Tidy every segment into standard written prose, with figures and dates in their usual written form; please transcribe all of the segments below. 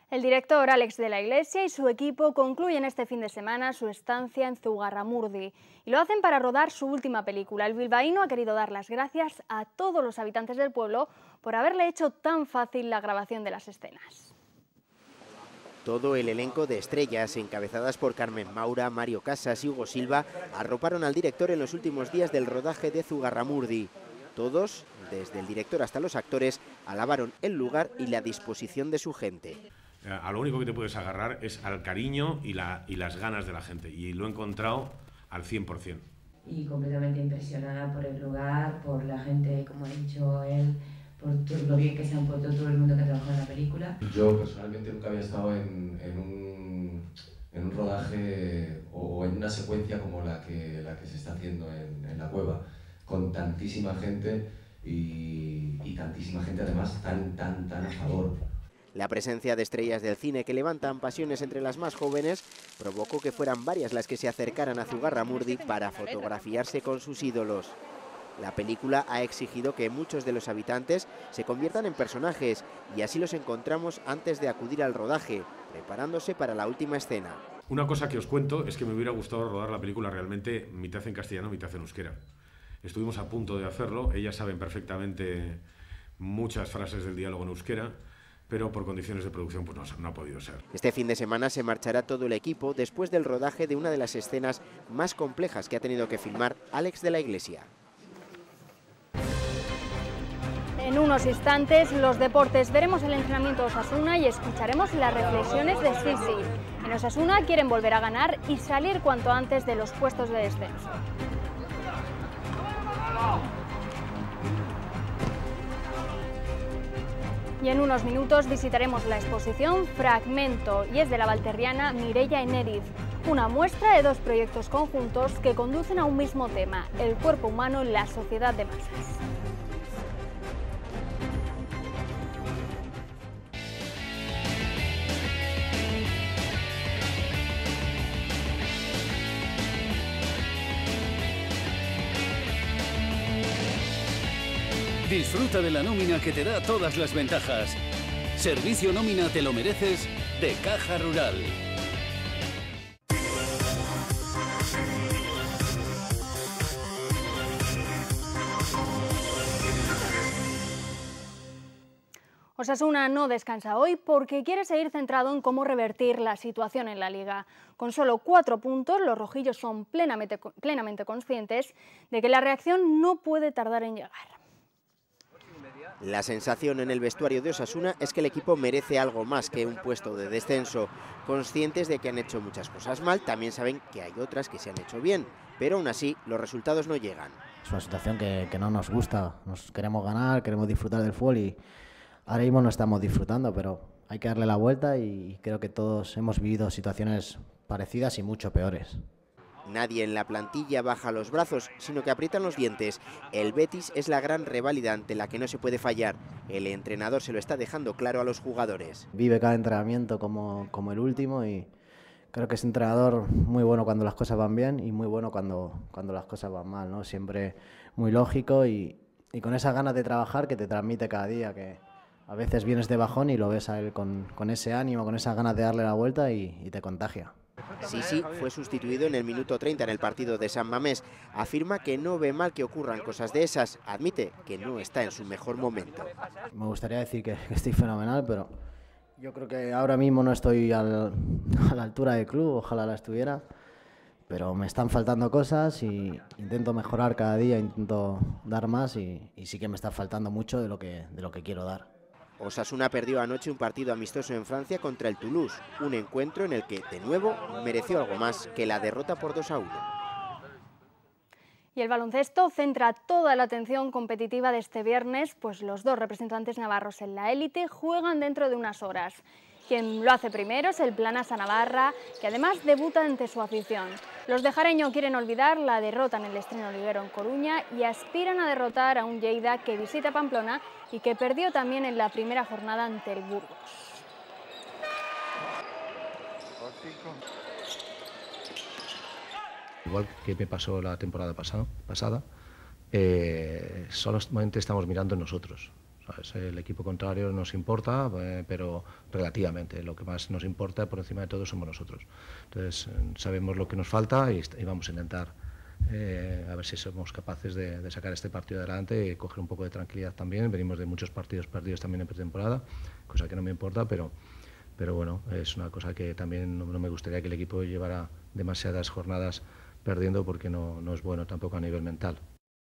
El director Alex de la Iglesia y su equipo concluyen este fin de semana su estancia en Zugarramurdi y lo hacen para rodar su última película. El bilbaíno ha querido dar las gracias a todos los habitantes del pueblo por haberle hecho tan fácil la grabación de las escenas. Todo el elenco de estrellas, encabezadas por Carmen Maura, Mario Casas y Hugo Silva, arroparon al director en los últimos días del rodaje de Zugarramurdi. Todos, desde el director hasta los actores, alabaron el lugar y la disposición de su gente. A lo único que te puedes agarrar es al cariño y las ganas de la gente, y lo he encontrado al 100%. Y completamente impresionada por el lugar, por la gente, como ha dicho él, por todo lo bien que se han puesto todo el mundo que ha trabajado en la película. Yo personalmente nunca había estado en un rodaje o en una secuencia como la que se está haciendo en la cueva, con tantísima gente y tantísima gente además tan a favor. La presencia de estrellas del cine que levantan pasiones entre las más jóvenes provocó que fueran varias las que se acercaran a Zugarramurdi para fotografiarse con sus ídolos. La película ha exigido que muchos de los habitantes se conviertan en personajes y así los encontramos antes de acudir al rodaje, preparándose para la última escena. Una cosa que os cuento es que me hubiera gustado rodar la película realmente mitad en castellano, mitad en euskera. Estuvimos a punto de hacerlo, ellas saben perfectamente muchas frases del diálogo en euskera, pero por condiciones de producción pues no ha podido ser. Este fin de semana se marchará todo el equipo después del rodaje de una de las escenas más complejas que ha tenido que filmar Alex de la Iglesia. En unos instantes, los deportes, veremos el entrenamiento de Osasuna y escucharemos las reflexiones de Sisi. En Osasuna quieren volver a ganar y salir cuanto antes de los puestos de descenso. Y en unos minutos visitaremos la exposición Fragmento y es de la valterriana Mireia Eneriz, una muestra de dos proyectos conjuntos que conducen a un mismo tema, el cuerpo humano en la sociedad de masas. Disfruta de la nómina que te da todas las ventajas. Servicio Nómina Te lo Mereces de Caja Rural. Osasuna no descansa hoy porque quiere seguir centrado en cómo revertir la situación en la Liga. Con solo 4 puntos, los rojillos son plenamente conscientes de que la reacción no puede tardar en llegar. La sensación en el vestuario de Osasuna es que el equipo merece algo más que un puesto de descenso. Conscientes de que han hecho muchas cosas mal, también saben que hay otras que se han hecho bien, pero aún así los resultados no llegan. Es una situación que no nos gusta, nos queremos ganar, queremos disfrutar del fútbol y ahora mismo no estamos disfrutando, pero hay que darle la vuelta y creo que todos hemos vivido situaciones parecidas y mucho peores. Nadie en la plantilla baja los brazos, sino que aprietan los dientes. El Betis es la gran reválida ante la que no se puede fallar. El entrenador se lo está dejando claro a los jugadores. Vive cada entrenamiento como el último y creo que es un entrenador muy bueno cuando las cosas van bien y muy bueno cuando las cosas van mal, ¿no? Siempre muy lógico y con esas ganas de trabajar que te transmite cada día, que a veces vienes de bajón y lo ves a él con ese ánimo, con esas ganas de darle la vuelta y te contagia. Sisi fue sustituido en el minuto 30 en el partido de San Mamés. Afirma que no ve mal que ocurran cosas de esas. Admite que no está en su mejor momento. Me gustaría decir que estoy fenomenal, pero yo creo que ahora mismo no estoy a la altura del club, ojalá la estuviera. Pero me están faltando cosas y intento mejorar cada día, intento dar más y sí que me está faltando mucho de lo que quiero dar. Osasuna perdió anoche un partido amistoso en Francia contra el Toulouse, un encuentro en el que, de nuevo, mereció algo más que la derrota por 2-1. Y el baloncesto centra toda la atención competitiva de este viernes, pues los dos representantes navarros en la élite juegan dentro de unas horas. Quien lo hace primero es el Planasa Navarra, que además debuta ante su afición. Los de Jareño quieren olvidar la derrota en el Estreno Liguero en Coruña y aspiran a derrotar a un Lleida que visita Pamplona y que perdió también en la primera jornada ante el Burgos. Igual que me pasó la temporada pasada, solamente estamos mirando en nosotros. ¿sabes? El equipo contrario nos importa, pero relativamente. Lo que más nos importa por encima de todo somos nosotros. Entonces sabemos lo que nos falta y vamos a intentar a ver si somos capaces de sacar este partido adelante y coger un poco de tranquilidad también. Venimos de muchos partidos perdidos también en pretemporada, cosa que no me importa, pero bueno, es una cosa que también no me gustaría que el equipo llevara demasiadas jornadas perdiendo, porque no es bueno tampoco a nivel mental.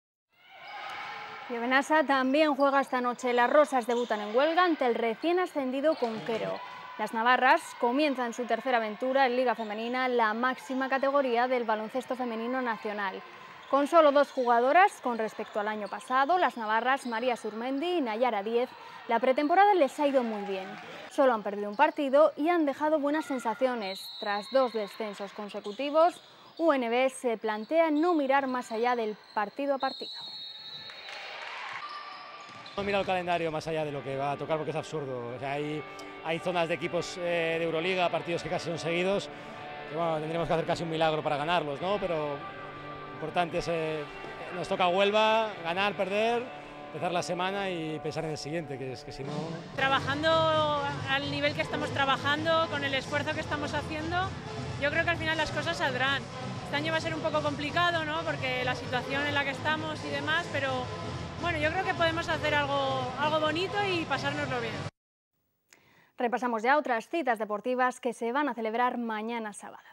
Y Benassa también juega esta noche. Las rosas debutan en Huelga ante el recién ascendido Conquero. Las navarras comienzan su tercera aventura en Liga Femenina, la máxima categoría del baloncesto femenino nacional. Con solo 2 jugadoras con respecto al año pasado, las navarras María Surmendi y Nayara Díez, la pretemporada les ha ido muy bien. Solo han perdido un partido y han dejado buenas sensaciones. Tras 2 descensos consecutivos, UNB se plantea no mirar más allá del partido a partido. No mira el calendario más allá de lo que va a tocar, porque es absurdo. O sea, hay zonas de equipos de Euroliga, partidos que casi son seguidos, que bueno, tendremos que hacer casi un milagro para ganarlos, ¿no? Pero lo importante es, nos toca Huelva, ganar, perder, empezar la semana y pensar en el siguiente, que es que si no... Trabajando al nivel que estamos trabajando, con el esfuerzo que estamos haciendo, yo creo que al final las cosas saldrán. Este año va a ser un poco complicado, ¿no? Porque la situación en la que estamos y demás, pero bueno, yo creo que podemos hacer algo bonito y pasárnoslo bien. Repasamos ya otras citas deportivas que se van a celebrar mañana sábado.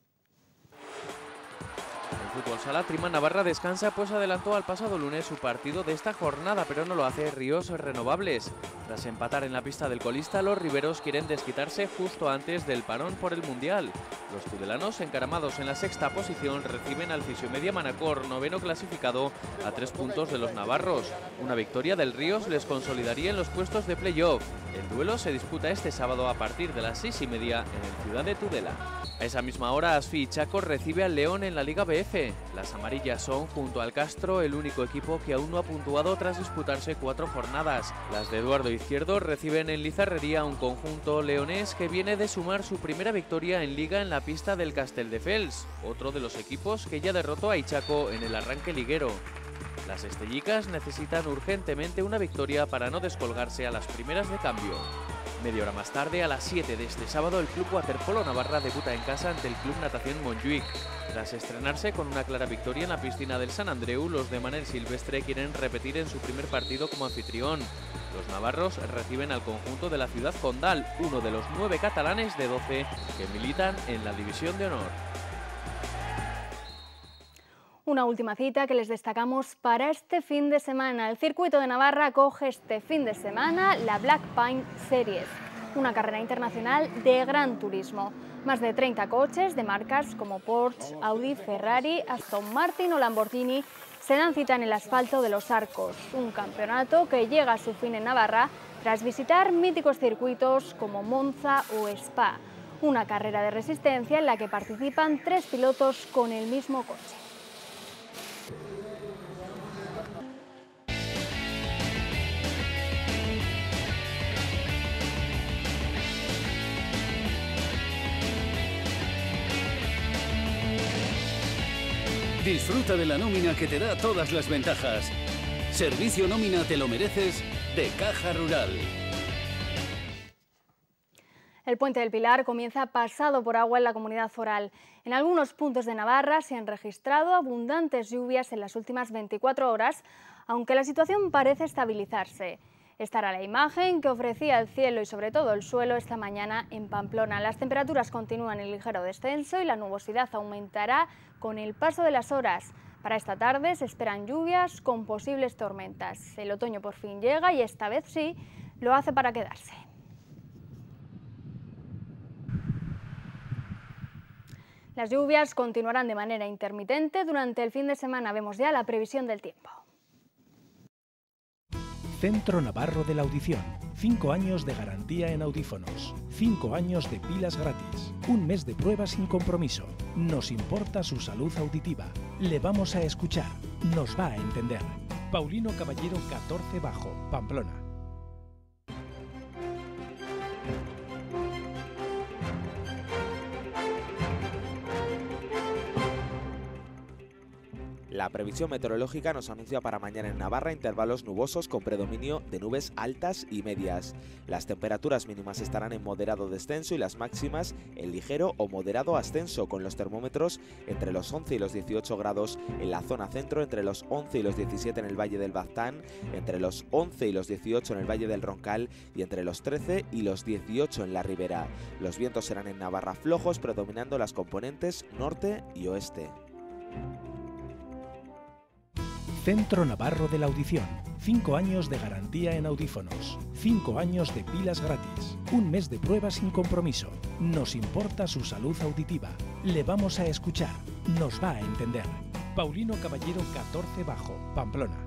El fútbol sala Prima Navarra descansa, pues adelantó al pasado lunes su partido de esta jornada, pero no lo hace Ríos Renovables. Tras empatar en la pista del colista, los riberos quieren desquitarse justo antes del parón por el Mundial. Los tudelanos, encaramados en la 6ª posición, reciben al Fisiomedia Manacor, 9º clasificado, a 3 puntos de los navarros. Una victoria del Ríos les consolidaría en los puestos de playoff. El duelo se disputa este sábado a partir de las 6:30 en el Ciudad de Tudela. A esa misma hora, Asfi Chaco recibe al León en la Liga BF. Las amarillas son, junto al Castro, el único equipo que aún no ha puntuado tras disputarse 4 jornadas. Las de Eduardo Izquierdo reciben en Lizarrería un conjunto leonés que viene de sumar su primera victoria en Liga en la pista del Castelldefels, otro de los equipos que ya derrotó a Ichaco en el arranque liguero. Las estellicas necesitan urgentemente una victoria para no descolgarse a las primeras de cambio. Media hora más tarde, a las 7 de este sábado, el Club Waterpolo Navarra debuta en casa ante el Club Natación Montjuïc. Tras estrenarse con una clara victoria en la piscina del San Andreu, los de Manel Silvestre quieren repetir en su primer partido como anfitrión. Los navarros reciben al conjunto de la ciudad condal, uno de los 9 catalanes de 12 que militan en la División de Honor. Una última cita que les destacamos para este fin de semana. El circuito de Navarra acoge este fin de semana la Black Pine Series, una carrera internacional de gran turismo. Más de 30 coches de marcas como Porsche, Audi, Ferrari, Aston Martin o Lamborghini se dan cita en el asfalto de Los Arcos, un campeonato que llega a su fin en Navarra tras visitar míticos circuitos como Monza o Spa, una carrera de resistencia en la que participan 3 pilotos con el mismo coche. Disfruta de la nómina que te da todas las ventajas. Servicio Nómina Te lo Mereces de Caja Rural. El Puente del Pilar comienza pasado por agua en la comunidad foral. En algunos puntos de Navarra se han registrado abundantes lluvias en las últimas 24 horas, aunque la situación parece estabilizarse. Esta era la imagen que ofrecía el cielo y sobre todo el suelo esta mañana en Pamplona. Las temperaturas continúan en ligero descenso y la nubosidad aumentará con el paso de las horas. Para esta tarde se esperan lluvias con posibles tormentas. El otoño por fin llega y esta vez sí lo hace para quedarse. Las lluvias continuarán de manera intermitente durante el fin de semana. Vemos ya la previsión del tiempo. Centro Navarro de la Audición. 5 años de garantía en audífonos. 5 años de pilas gratis. 1 mes de prueba sin compromiso. Nos importa su salud auditiva. Le vamos a escuchar. Nos va a entender. Paulino Caballero 14 Bajo, Pamplona. La previsión meteorológica nos anuncia para mañana en Navarra intervalos nubosos con predominio de nubes altas y medias. Las temperaturas mínimas estarán en moderado descenso y las máximas en ligero o moderado ascenso, con los termómetros entre los 11 y los 18 grados en la zona centro, entre los 11 y los 17 en el Valle del Baztán, entre los 11 y los 18 en el Valle del Roncal y entre los 13 y los 18 en la Ribera. Los vientos serán en Navarra flojos, predominando las componentes norte y oeste. Centro Navarro de la Audición. 5 años de garantía en audífonos. 5 años de pilas gratis. Un mes de prueba sin compromiso. Nos importa su salud auditiva. Le vamos a escuchar. Nos va a entender. Paulino Caballero 14 Bajo, Pamplona.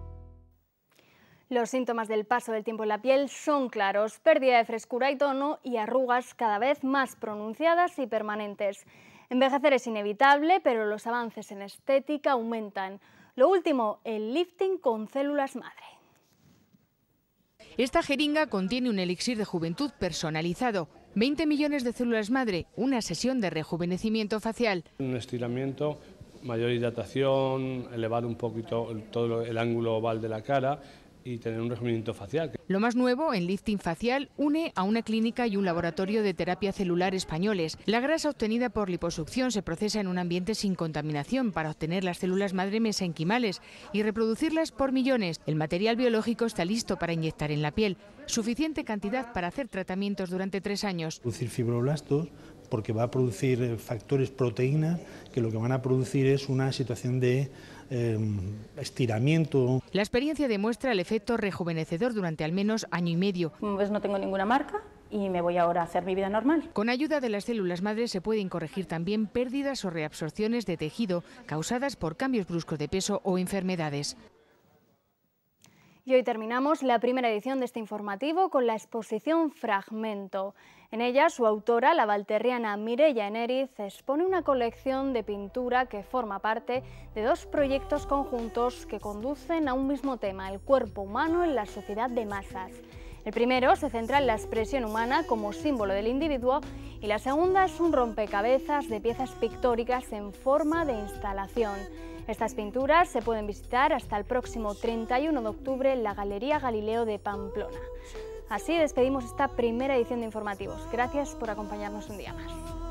Los síntomas del paso del tiempo en la piel son claros: pérdida de frescura y tono y arrugas cada vez más pronunciadas y permanentes. Envejecer es inevitable, pero los avances en estética aumentan. Lo último, el lifting con células madre. Esta jeringa contiene un elixir de juventud personalizado, 20 millones de células madre, una sesión de rejuvenecimiento facial. Un estiramiento, mayor hidratación, elevar un poquito todo el ángulo oval de la cara y tener un rejuvenecimiento facial. Lo más nuevo en lifting facial une a una clínica y un laboratorio de terapia celular españoles. La grasa obtenida por liposucción se procesa en un ambiente sin contaminación para obtener las células madre mesenquimales y reproducirlas por millones. El material biológico está listo para inyectar en la piel, suficiente cantidad para hacer tratamientos durante 3 años. Producir fibroblastos, porque va a producir factores proteínas que lo que van a producir es una situación de estiramiento. La experiencia demuestra el efecto rejuvenecedor durante al menos año y medio. Pues no tengo ninguna marca y me voy ahora a hacer mi vida normal. Con ayuda de las células madre se pueden corregir también pérdidas o reabsorciones de tejido causadas por cambios bruscos de peso o enfermedades. Y hoy terminamos la primera edición de este informativo con la exposición Fragmento. En ella, su autora, la valterriana Mireia Eneriz, expone una colección de pintura que forma parte de 2 proyectos conjuntos que conducen a un mismo tema: el cuerpo humano en la sociedad de masas. El primero se centra en la expresión humana como símbolo del individuo y la segunda es un rompecabezas de piezas pictóricas en forma de instalación. Estas pinturas se pueden visitar hasta el próximo 31 de octubre en la Galería Galileo de Pamplona. Así despedimos esta primera edición de Informativos. Gracias por acompañarnos un día más.